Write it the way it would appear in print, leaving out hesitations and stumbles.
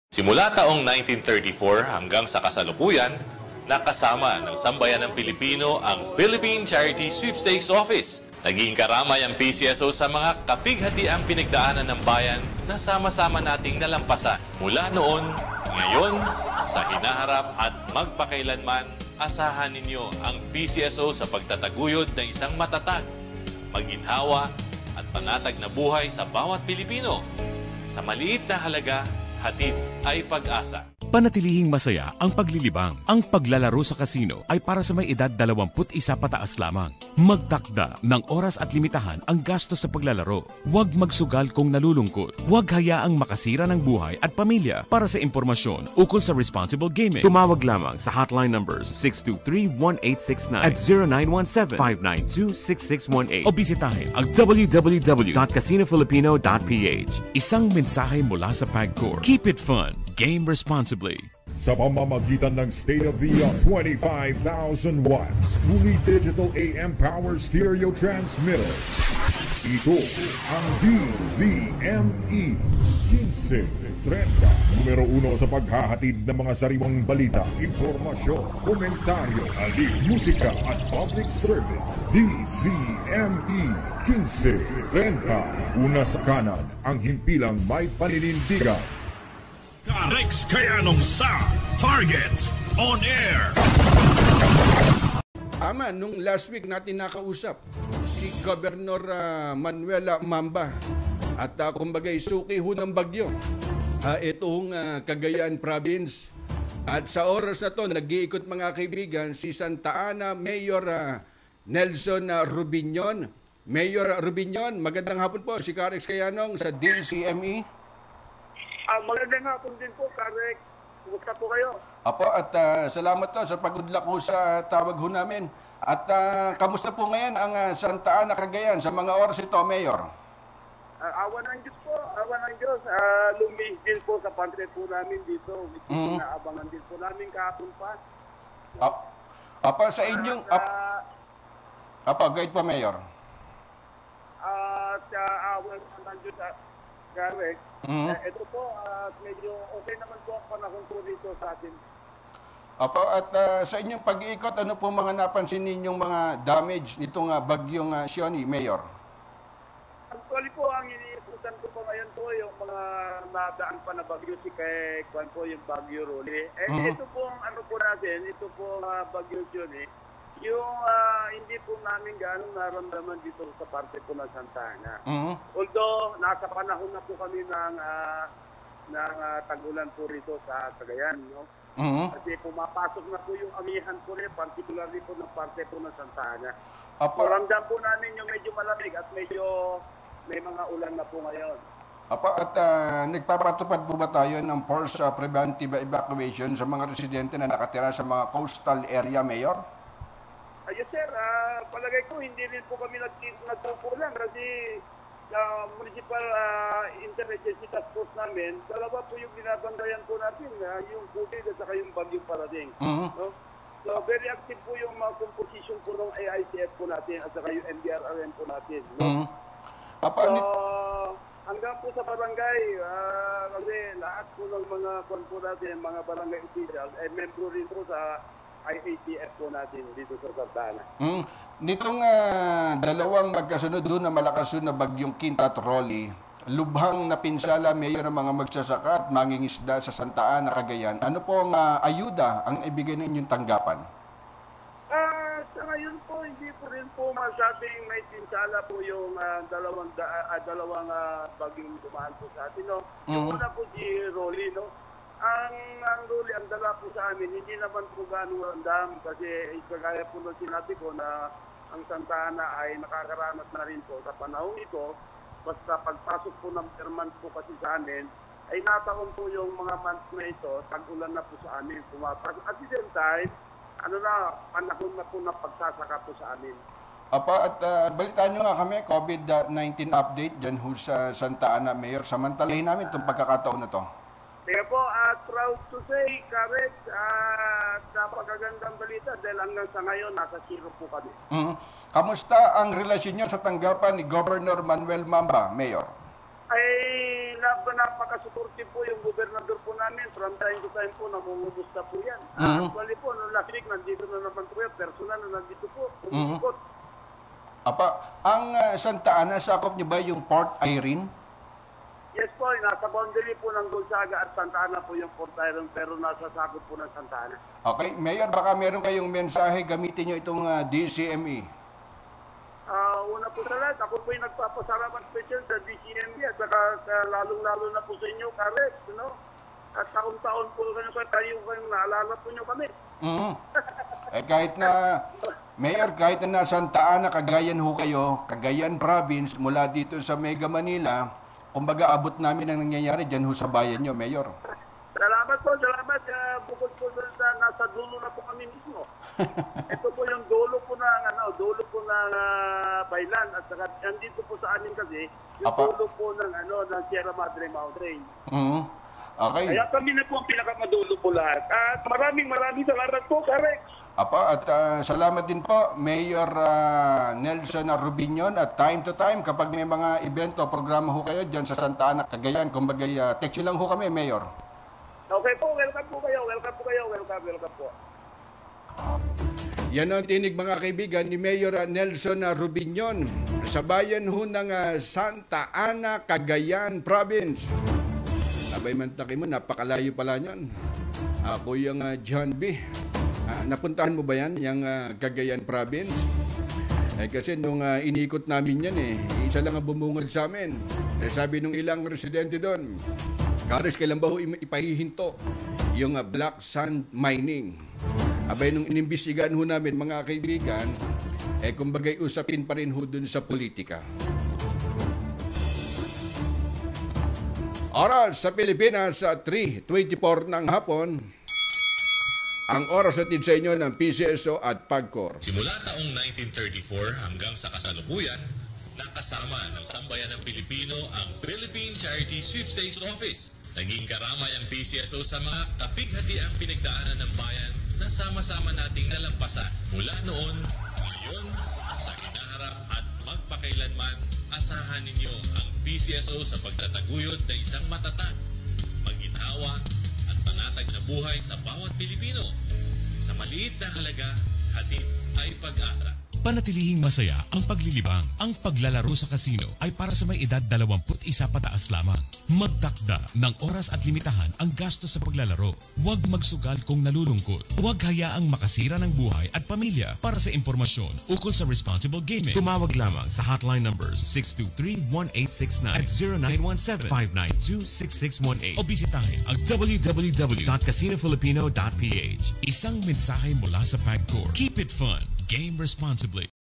Simula taong 1934 hanggang sa kasalukuyan, nakasama ng sambayan ng Pilipino ang Philippine Charity Sweepstakes Office. Naging karamay ang PCSO sa mga kapighatiang pinagdaanan ng bayan na sama-sama nating nalampasan. Mula noon, ngayon, sa hinaharap at magpakailanman, asahan ninyo ang PCSO sa pagtataguyod ng isang matatag, maginhawa at panatag na buhay sa bawat Pilipino. Sa maliit na halaga, hatid ay pag-asa. Panatilihing masaya ang paglilibang. Ang paglalaro sa kasino ay para sa may edad 21 pataas lamang. Magtakda ng oras at limitahan ang gastos sa paglalaro. Huwag magsugal kung nalulungkot. Huwag hayaang makasira ng buhay at pamilya. Para sa impormasyon ukol sa responsible gaming, tumawag lamang sa hotline numbers 623-1869 at 0917-592-6618 o bisitahin ang www.casinofilipino.ph. Isang mensahe mula sa PAGCOR. Keep it fun. Game responsibly. Sa pamamagitan ng state-of-the-art 25,000 watts fully digital AM power stereo transmitter. Ito ang DZME 1530. Numero 1 sa paghahatid ng mga sariwang balita, impormasyon, komentaryo, alib, musika at public service. DZME 1530. Una sa kanan, ang himpilang may paninindigan. Rex Kayanong sa Target On Air. Ama, nung last week natin nakausap si Governor Manuel Mamba at kumbaga suki ho ng bagyo. Itong Cagayan Province. At sa oras na to, nag-iikot mga kaibigan si Santa Ana Mayor Nelson Rubinyon. Mayor Rubinyon, magandang hapon po. Si Rex Kayanong sa DCME. Magandang hapon din po, Karek. Kumusta po kayo? Apo, at salamat to sa pag-udlak ho sa tawag ho namin. At kamusta po ngayon ang Santa Ana, Cagayan sa mga oras ito, Mayor? Awa ng Diyos po, awa ng Diyos. Lumihis din po sa pantry po namin dito. Naabangan din po namin kahapon pa. Apa, sa inyong... Apa, guide pa, Mayor. At awa ng Diyos, Karek. Ito po, medyo okay naman po ang panahon po dito sa atin. Apo, at sa inyong pag-iikot, ano po mga napansin ninyong mga damage nitong bagyong Sioni, Mayor? Actually po, ang iniikutan ko po ngayon po yung mga nadaan pa na bagyo si kay Kwan po yung Bagyo Rolly. Ito po ang ano po natin, ito po Bagyo Sioni. Yung hindi po namin gaano naramdaman dito sa parte po ng Santa Ana. Although, nasa panahon na po kami ng tagulan po rito sa Cagayan. No? Kasi pumapasok na po yung amihan po rin, particularly po ng parte po ng Santa Ana. So, ramdam po namin yung medyo malamig at medyo may mga ulan na po ngayon. At nagpapatupad po ba tayo ng forced preventive evacuation sa mga residente na nakatira sa mga coastal area, Mayor? Yes sir, palagay ko hindi rin po kami nagkukulang kasi municipal interagency task force namin, dalawa po yung binabandayan po natin, yung COVID at saka yung bagyong parating. No? So very active po yung mga composition po ng AICF po natin at saka yung MDRRM po natin. No? Hanggang po sa barangay, kasi lahat po ng mga po natin, mga barangay official, membro rin po sa IATF po natin dito sa Santa Ana. Nitong dalawang magkasunod doon na malakas na bagyong Quinta at Rolly, lubhang napinsala, Mayor, ng mga magsasaka at mangingisda sa Santa Ana, Cagayan. Ano po ang ayuda ang ibigay ninyong tanggapan? Sa ngayon po, hindi po rin po masabing may pinsala po yung dalawang bagyong dumaan po sa atin. No? Yung una po si Rolly, no? Ang Rolly, ang dala po sa amin, hindi naman po gaano randam kasi kagaya po nung sinabi ko na ang Santa Ana ay nakakaranas na rin po sa panahon ito. Basta pagpasok po ng month po kasi sa amin, ay nataon po yung mga months na ito, tag-ulan na po sa amin. Pumapasok. At the same time, panahon na po na pagsasaka po sa amin. At balitaan nyo nga kami, COVID-19 update dyan ho sa Santa Ana, Mayor. Samantalahin namin itong pagkakataon na to. Kaya po, proud to say, Karek, napakagandang balita dahil hanggang sa ngayon, nasa zero po kami. Kamusta ang relasyon nyo sa tanggapan ni Governor Manuel Mamba, Mayor? Ay napakasuportive po yung gobernador po namin from time to time po, namumumusta po yan. Actually po, noong last week, nandito na naman po yan. Personal na nandito po. Umikot. Ang Santa Ana, sakop niyo ba yung Port Irene? Yes po, nasa boundary po ng Gonzaga at Santa Ana po yung Port Iron, pero nasa sakop po ng Santa Ana. Okay, Mayor, baka meron kayong mensahe, gamitin niyo itong DCME. Una po sa lahat, ako po yung nagpapasalamat special sa DCME at saka lalong-lalo na po sa inyo, Karex, no? At taon-taon po kayo naalala po nyo kami. Kahit na, Mayor, kahit na Santa Ana, Cagayan ho kayo, Cagayan Province, mula dito sa Mega Manila, kumbaga abot namin ang nangyayari dyan ho sa bayan nyo, Mayor. Salamat po, salamat. Bukod po sa nasa dulo na po kami mismo. Ito po yung dulo po ng Bailan at saka andito po sa amin kasi yung dulo po ng ng Sierra Madre Mountain. Okay. Kaya kami na po ang pinakamadulo po lahat. At maraming salamat po, Karex. At salamat din po, Mayor Nelson Rubinion. At time to time, kapag may mga evento, programa ho kayo dyan sa Santa Ana, Cagayan, kumbaga text nyo lang ho kami, Mayor. Okay po, welcome po kayo. Welcome po. Yan ang tinig mga kaibigan ni Mayor Nelson Rubinion sa bayan ho ng Santa Ana, Cagayan Province. Abay mantaki mo, napakalayo pala niyan. Ako yung John B. Napuntahan mo ba yan, yung Cagayan Province? Kasi nung inikot namin yan isa lang ang bumungad sa amin. Sabi nung ilang residente doon, Karis, kailan ba ho ipahihinto yung black sand mining? Abay nung inimbestigahan ho namin mga kaibigan, kumbagay usapin pa rin ho dun sa politika. Oras sa Pilipinas sa 3:24 ng hapon. Ang oras natin sa inyo ng PCSO at PAGCOR. Simula taong 1934 hanggang sa kasalukuyan, nakasama ng sambayan ng Pilipino ang Philippine Charity Sweepstakes Office. Naging karamay ang PCSO sa mga kapighatiang pinagdaanan ng bayan na sama-sama nating nalampasan. Mula noon, ngayon, sa hinaharap at magpakailanman, asahan ninyo ang PCSO sa pagtataguyod na isang matatag, maginhawa at panatag na buhay sa bawat Pilipino. Sa maliit na halaga, hatid ay pag-asa. Panatilihing masaya ang paglilibang. Ang paglalaro sa kasino ay para sa may edad 21 pataas lamang. Magtakda ng oras at limitahan ang gasto sa paglalaro. Huwag magsugal kung nalulungkot. Huwag hayaang makasira ng buhay at pamilya. Para sa impormasyon ukol sa responsible gaming, tumawag lamang sa hotline numbers 623-1869 at 0917-592-6618 o bisitahin ang www.casinofilipino.ph. Isang mensahe mula sa PAGCOR. Keep it fun. Game responsibly.